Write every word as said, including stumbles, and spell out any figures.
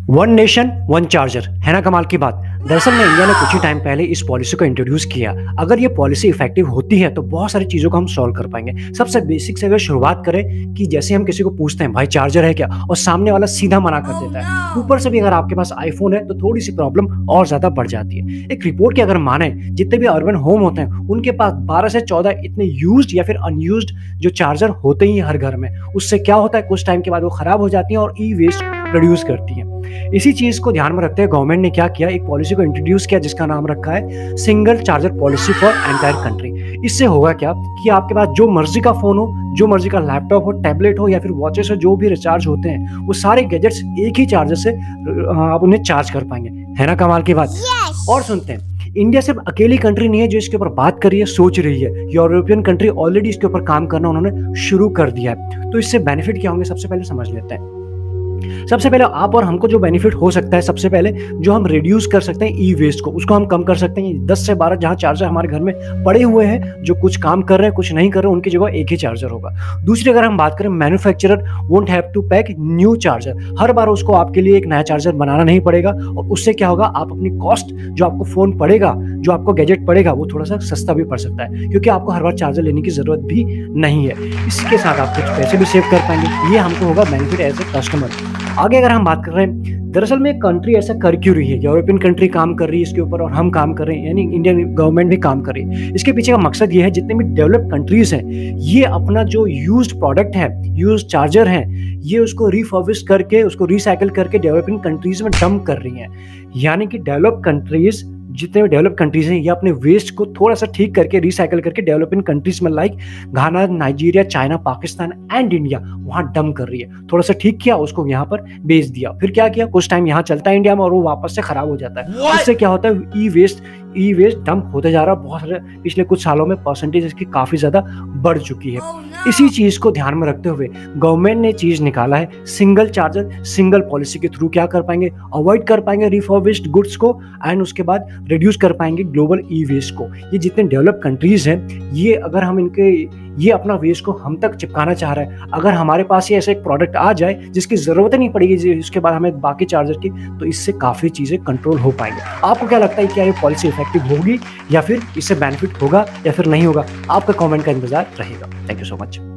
One nation one charger है ना कमाल की बात। दरअसल में इंडिया ने कुछ ही टाइम पहले इस पॉलिसी को इंट्रोड्यूस किया। अगर ये पॉलिसी इफेक्टिव होती है तो बहुत सारी चीज़ों को हम सॉल्व कर पाएंगे। सबसे बेसिक से अगर शुरुआत करें कि जैसे हम किसी को पूछते हैं भाई चार्जर है क्या, और सामने वाला सीधा मना कर देता है, ऊपर से भी अगर आपके पास आईफोन है तो थोड़ी सी प्रॉब्लम और ज्यादा बढ़ जाती है। एक रिपोर्ट की अगर माने, जितने भी अर्बन होम होते हैं उनके पास बारह से चौदह इतने यूज्ड या फिर अनयूज्ड जो चार्जर होते ही हर घर में। उससे क्या होता है, कुछ टाइम के बाद वो खराब हो जाती हैं और ई वेस्ट प्रोड्यूस करती हैं। इसी चीज को ध्यान में रखते हुए गवर्नमेंट ने क्या किया, एक पॉलिसी को इंट्रोड्यूस किया जिसका नाम रखा है single charger policy for entire country. इससे होगा क्या कि आपके पास जो मर्जी का फोन हो, जो मर्जी का लैपटॉप हो, टैबलेट हो या फिर वॉचेस हो, जो भी रिचार्ज होते हैं वो सारे गैजेट्स एक ही चार्जर से आप उन्हें चार्ज कर पाएंगे। है ना कमाल की बात। yes! और सुनते हैं, इंडिया सिर्फ अकेली कंट्री नहीं है जो इसके ऊपर बात कर रही है, सोच रही है। यूरोपियन कंट्री ऑलरेडी इसके ऊपर काम करना उन्होंने शुरू कर दिया है। तो इससे बेनिफिट क्या होंगे सबसे पहले समझ लेते हैं। सबसे पहले आप और हमको जो बेनिफिट हो सकता है, सबसे पहले जो हम रिड्यूस कर सकते हैं ई वेस्ट को, उसको हम कम कर सकते हैं। दस से बारह जहां चार्जर हमारे घर में पड़े हुए हैं, जो कुछ काम कर रहे हैं कुछ नहीं कर रहे हैं, उनकी जगह एक ही चार्जर होगा। दूसरी अगर हम बात करें, manufacturer won't have to pack new charger. हर बार उसको आपके लिए एक नया चार्जर बनाना नहीं पड़ेगा और उससे क्या होगा, आप अपनी कॉस्ट जो आपको फोन पड़ेगा, जो आपको गैजेट पड़ेगा, वो थोड़ा सा सस्ता भी पड़ सकता है क्योंकि आपको हर बार चार्जर लेने की जरूरत भी नहीं है। इसके साथ आप कुछ पैसे भी सेव कर पाएंगे। ये हमको होगा बेनिफिट एज ए कस्टमर। आगे अगर हम बात कर रहे हैं, दरअसल में कंट्री ऐसा कर क्यों रही है, यूरोपियन कंट्री काम कर रही है इसके ऊपर और हम काम कर रहे हैं, यानी इंडियन गवर्नमेंट भी काम कर रही है। इसके पीछे का मकसद ये है, जितने भी डेवलप कंट्रीज हैं ये अपना जो यूज्ड प्रोडक्ट है, यूज्ड चार्जर है, ये उसको रिफर्बिश करके, उसको रिसाइकिल करके डेवलपिंग कंट्रीज में डंप कर रही हैं। यानी कि डेवलप कंट्रीज, जितने भी डेवलप कंट्रीज हैं, ये अपने वेस्ट को थोड़ा सा ठीक करके रिसाइकिल करके डेवलपिंग कंट्रीज में like Ghana, Nigeria, China, Pakistan and India वहां डंप कर रही है। थोड़ा सा ठीक किया, उसको यहाँ पर बेच दिया, फिर क्या किया, कुछ टाइम यहाँ चलता है इंडिया में और वो वापस से खराब हो जाता है। इससे क्या होता है, e waste e waste dump होते जा रहा है। बहुत सारे पिछले कुछ सालों में परसेंटेज इसकी काफी ज्यादा बढ़ चुकी है। इसी चीज को ध्यान में रखते हुए गवर्नमेंट ने चीज निकाला है, सिंगल चार्जर सिंगल पॉलिसी के थ्रू क्या कर पाएंगे, अवॉइड कर पाएंगे रिफर्बिश्ड गुड्स को एंड उसके बाद रिड्यूस कर पाएंगे ग्लोबल ई वेस्ट को। ये जितने डेवलप कंट्रीज हैं, ये अगर हम इनके ये अपना वेस्ट को हम तक चिपकाना चाह रहे हैं, अगर हमारे पास ये ऐसा एक प्रोडक्ट आ जाए जिसकी जरूरत नहीं पड़ेगी उसके बाद हमें बाकी चार्जर की, तो इससे काफी चीजें कंट्रोल हो पाएंगे। आपको क्या लगता है, क्या ये पॉलिसी इफेक्टिव होगी या फिर इससे बेनिफिट होगा या फिर नहीं होगा? आपका कमेंट का इंतजार रहेगा। Thank you so much.